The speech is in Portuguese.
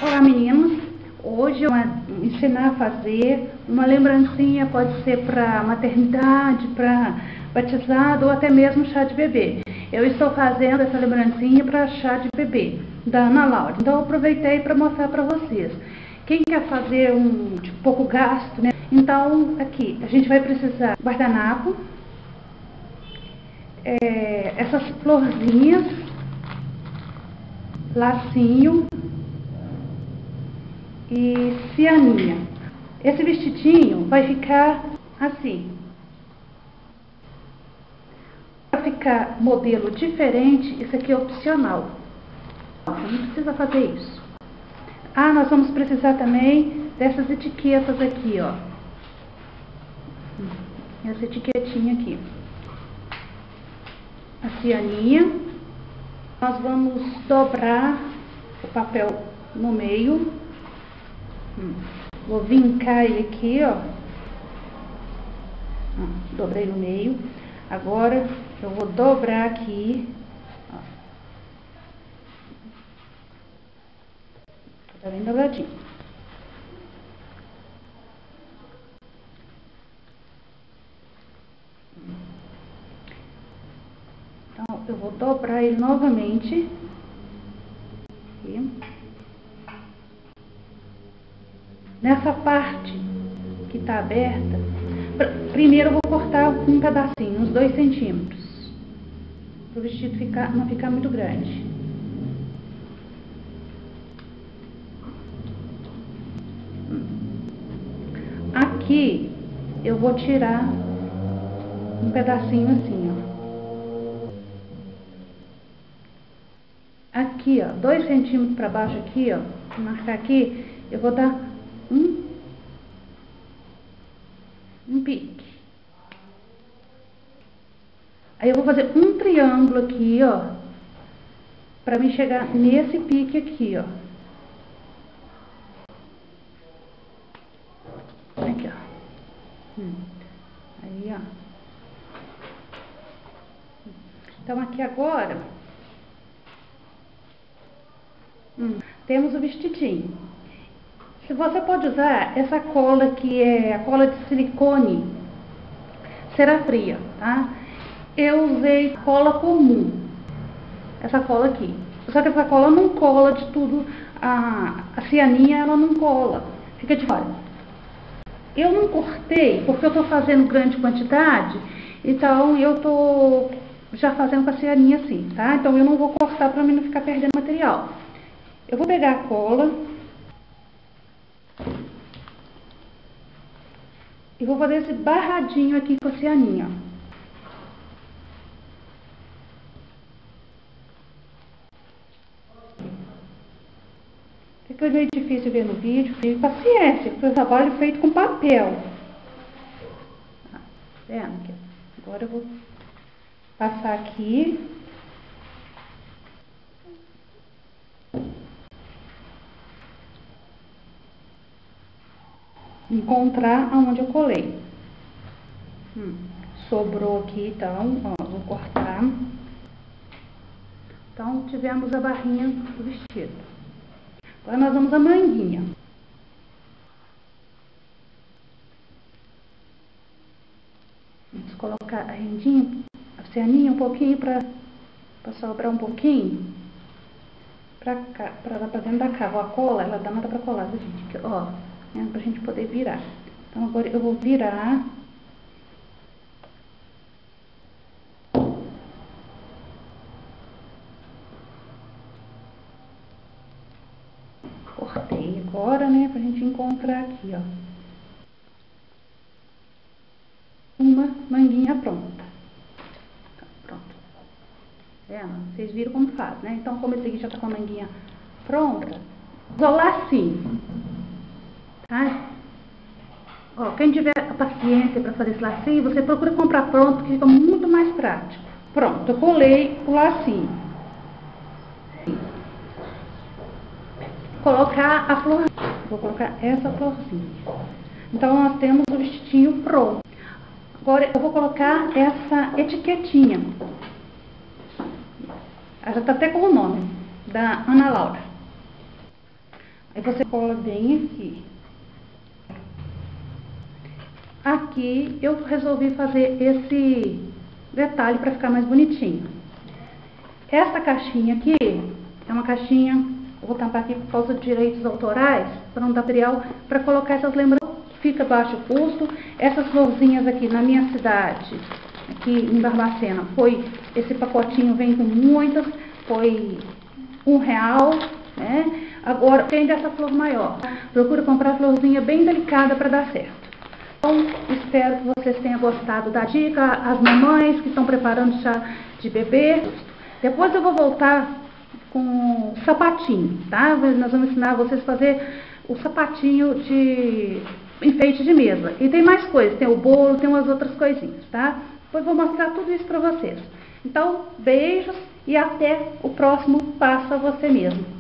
Olá meninas, hoje eu vou ensinar a fazer uma lembrancinha, pode ser para maternidade, para batizado ou até mesmo chá de bebê. Eu estou fazendo essa lembrancinha para chá de bebê, da Ana Laura. Então eu aproveitei para mostrar para vocês. Quem quer fazer de pouco gasto, né? Então aqui, a gente vai precisar guardanapo, essas florzinhas, lacinho e cianinha. Esse vestidinho vai ficar assim. Para ficar modelo diferente, isso aqui é opcional. Você não precisa fazer isso. Ah, nós vamos precisar também dessas etiquetas aqui, ó. Essa etiquetinha aqui. A cianinha. Nós vamos dobrar o papel no meio. Vou vincar ele aqui, ó. Dobrei no meio. Agora eu vou dobrar aqui. Ó. Tá bem dobradinho. Então eu vou dobrar ele novamente. Aqui. Nessa parte que tá aberta, primeiro eu vou cortar um pedacinho, uns 2 centímetros, para o vestido não ficar muito grande. Aqui eu vou tirar um pedacinho assim, ó. Aqui, ó, 2 centímetros para baixo aqui, ó, vou marcar aqui, eu vou dar um pique. Aí eu vou fazer um triângulo aqui, ó, pra me chegar nesse pique aqui, ó. Aqui, ó. Aí, ó. Então aqui agora temos o vestidinho. Você pode usar essa cola que é a cola de silicone Cerafria, tá? Eu usei cola comum, essa cola aqui. Só que essa cola não cola de tudo, a cianinha ela não cola, fica de fora. Eu não cortei porque eu tô fazendo grande quantidade, então eu tô já fazendo com a cianinha assim, tá? Então eu não vou cortar para mim não ficar perdendo material. Eu vou pegar a cola e vou fazer esse barradinho aqui com a cianinha. Fica meio difícil ver no vídeo, paciência, porque eu trabalho feito com papel. Tá vendo? Agora eu vou passar aqui. Encontrar aonde eu colei. Sobrou aqui, então, ó, vou cortar. Então, tivemos a barrinha do vestido. Agora nós vamos a manguinha. Vamos colocar a rendinha, a cianinha um pouquinho para sobrar um pouquinho. Pra cá, pra dentro da cava. A cola, ela dá nada pra colar, viu, gente? Ó. Pra gente poder virar. Então agora eu vou virar. Cortei agora, né, pra gente encontrar aqui, ó. Uma manguinha pronta. Pronto. Vendo? Vocês viram como faz, né? Então como esse aqui já tá com a manguinha pronta, vou lacinho. Tá? Ó, quem tiver a paciência para fazer esse lacinho, você procura comprar pronto, que fica muito mais prático. Pronto, eu colei o lacinho. Colocar a flor. Vou colocar essa florzinha. Então, nós temos o vestidinho pronto. Agora, eu vou colocar essa etiquetinha. Ela já tá até com o nome, da Ana Laura. Aí você cola bem aqui. Aqui eu resolvi fazer esse detalhe para ficar mais bonitinho. Essa caixinha aqui é uma caixinha, eu vou tampar aqui por causa de direitos autorais, para não dar material para colocar essas lembranças. Fica baixo custo. Essas florzinhas aqui na minha cidade, aqui em Barbacena, esse pacotinho vem com muitas, foi R$1, né? Agora tem dessa flor maior. Procura comprar florzinha bem delicada para dar certo. Então, espero que vocês tenham gostado da dica, as mamães que estão preparando chá de bebê. Depois eu vou voltar com sapatinho, tá? Nós vamos ensinar vocês a fazer o sapatinho de enfeite de mesa. E tem mais coisas, tem o bolo, tem umas outras coisinhas, tá? Depois eu vou mostrar tudo isso para vocês. Então, beijos e até o próximo Faça Você Mesmo.